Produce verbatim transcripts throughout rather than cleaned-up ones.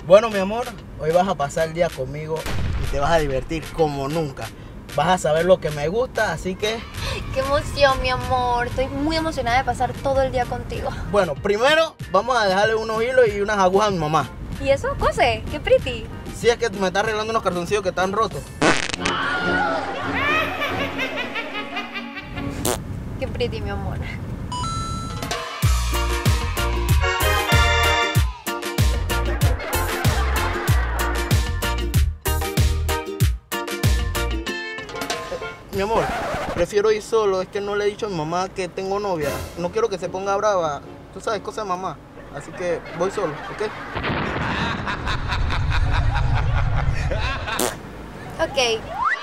Bueno, mi amor, hoy vas a pasar el día conmigo y te vas a divertir como nunca. Vas a saber lo que me gusta, así que... ¡Qué emoción, mi amor! Estoy muy emocionada de pasar todo el día contigo. Bueno, primero vamos a dejarle unos hilos y unas agujas a mi mamá. ¿Y eso, cose? ¡Qué pretty! Sí, es que me está arreglando unos cartoncillos que están rotos. ¡Qué pretty, mi amor! Mi amor, prefiero ir solo, es que no le he dicho a mi mamá que tengo novia. No quiero que se ponga brava, tú sabes, cosa de mamá. Así que voy solo, ¿ok? Ok.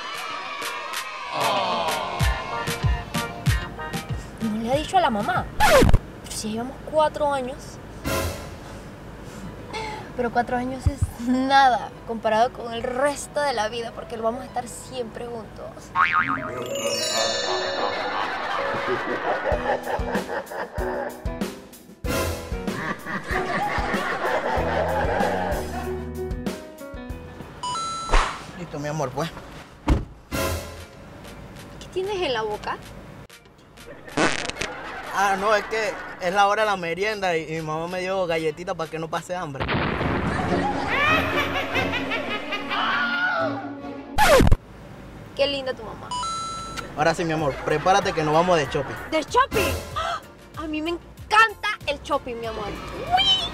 ¿No le ha dicho a la mamá? Pero si llevamos cuatro años. Pero cuatro años es nada comparado con el resto de la vida, porque vamos a estar siempre juntos. Listo, mi amor, pues. ¿Qué tienes en la boca? Ah, no, es que es la hora de la merienda y, y mi mamá me dio galletitas para que no pase hambre. Qué linda tu mamá. Ahora sí, mi amor, prepárate que nos vamos de shopping. ¿De shopping? A mí me encanta el shopping, mi amor. ¡Uy!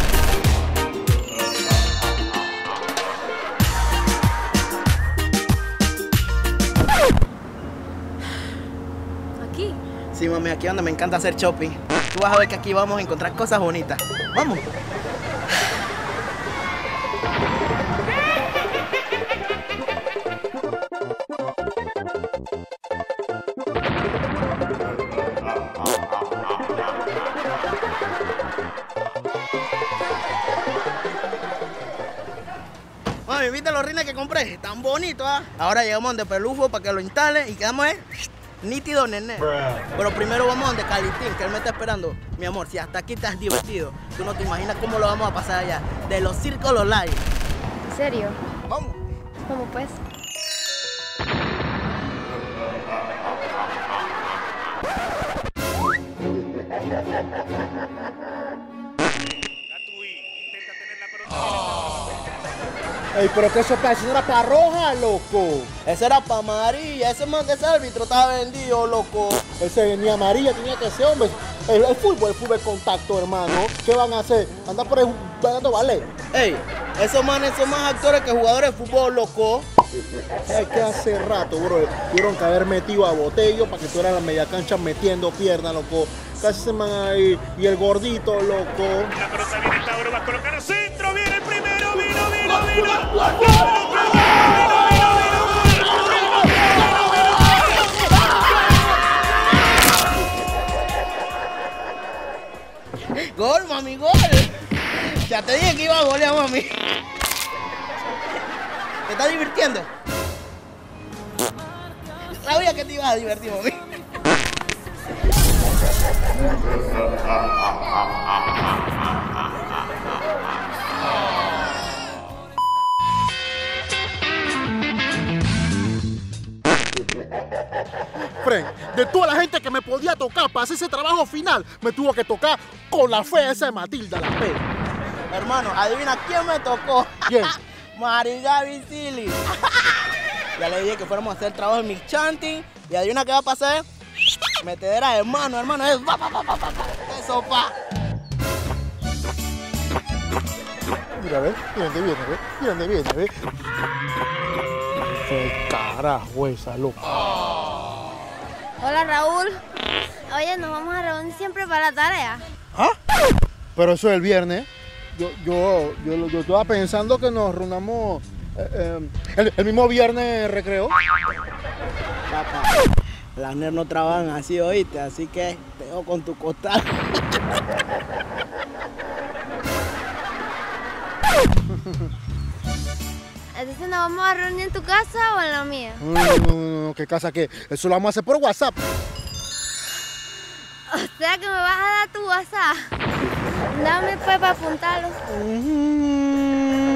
¿Aquí? Sí, mami, aquí es donde me encanta hacer shopping. Tú vas a ver que aquí vamos a encontrar cosas bonitas. ¡Vamos! Mami, ¿viste los rines que compré? Tan bonitos, ¿ah? Ahora llegamos donde Pelufo para que lo instale y quedamos eh, nítido, nene. Pero primero vamos donde Calitín, que él me está esperando. Mi amor, si hasta aquí te has divertido, tú no te imaginas cómo lo vamos a pasar allá. De los circos los live. ¿En serio? Vamos. ¿Cómo pues? Ey, pero que eso, eso no era para roja, loco. Ese era para amarilla, ese man de ese árbitro estaba vendido, loco. Ese ni amarilla tenía que ser, hombre. El, el fútbol, el fútbol contacto, hermano. ¿Qué van a hacer? Andar por ahí jugando ballet. Ey, esos manes son más actores que jugadores de fútbol, loco. Es que hace rato, bro, tuvieron que haber metido a Botello para que tú eras la media cancha metiendo piernas, loco. Casi se man ahí. Y el gordito, loco. La pelota viene, Tauro va a colocar al centro, viene el primero, vino, vino, vino. Gol, mami, gol. Ya te dije que iba a golear, mami. ¿Te estás divirtiendo? Sabía que te ibas a divertir, mami. Fren, de toda la gente que me podía tocar para hacer ese trabajo final, me tuvo que tocar con la fe esa de Matilda, la fe. Hermano, adivina quién me tocó. ¿Quién? Marigaby Silly. Ya le dije que fuéramos a hacer trabajo en mi chanting. Y adivina qué va a pasar. Metedera de mano, hermano. Es pa, pa, pa, pa, pa. Eso, pa. Mira, ve, mira dónde viene, ve, mira dónde viene, ve. Qué carajo esa, loca. Hola, Raúl. Oye, nos vamos a reunir siempre para la tarea. ¿Ah? Pero eso es el viernes. Yo, yo, yo, yo estaba pensando que nos reunamos eh, eh, el, el mismo viernes en recreo. Papá, las nerds no trabajan así, oíste. Así que te dejo con tu costal. Entonces, ¿nos vamos a reunir en tu casa o en la mía? No, no, no, no, ¿qué casa qué? Eso lo vamos a hacer por WhatsApp. O sea que me vas a dar tu WhatsApp. Dame pues para apuntarlo. Mm.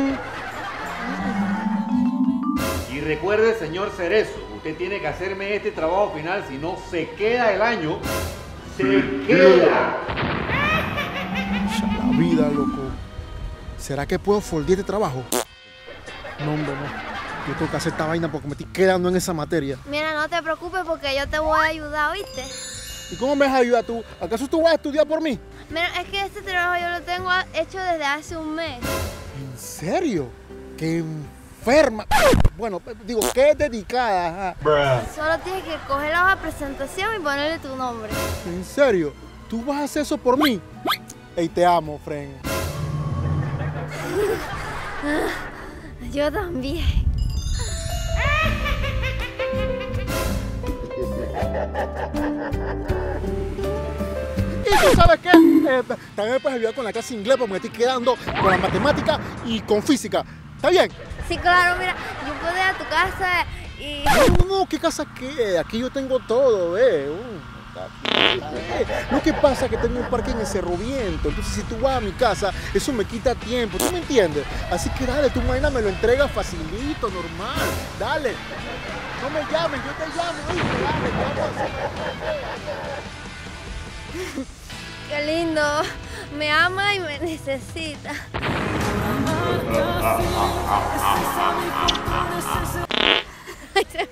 recuerde, señor Cerezo, usted tiene que hacerme este trabajo final, si no se queda el año, se queda. La vida, loco. ¿Será que puedo foldear este trabajo? No, hombre, no. Yo tengo que hacer esta vaina porque me estoy quedando en esa materia. Mira, no te preocupes porque yo te voy a ayudar, ¿oíste? ¿Y cómo me vas a ayudar tú? ¿Acaso tú vas a estudiar por mí? Mira, es que este trabajo yo lo tengo hecho desde hace un mes. ¿En serio? ¡Qué enferma! Bueno, digo, qué dedicada. Ajá. Solo tienes que coger la hoja de presentación y ponerle tu nombre. ¿En serio? ¿Tú vas a hacer eso por mí? Ey, te amo, friend. Yo también. ¿Y tú sabes qué? Eh, también me puedes ayudar con la clase de inglés porque me estoy quedando con la matemática y con física. ¿Está bien? Sí, claro, mira, yo puedo ir a tu casa y... No, no, ¿qué casa qué? Aquí yo tengo todo, ¿eh? Uh, lo que pasa es que tengo un parque en el Cerro Viento, entonces si tú vas a mi casa, eso me quita tiempo, ¿tú me entiendes? Así que dale, tú mañana me lo entregas facilito, normal, dale. No me llames, yo te llamo, ¿viste? Dale, vamos. Qué lindo, me ama y me necesita. Ay, se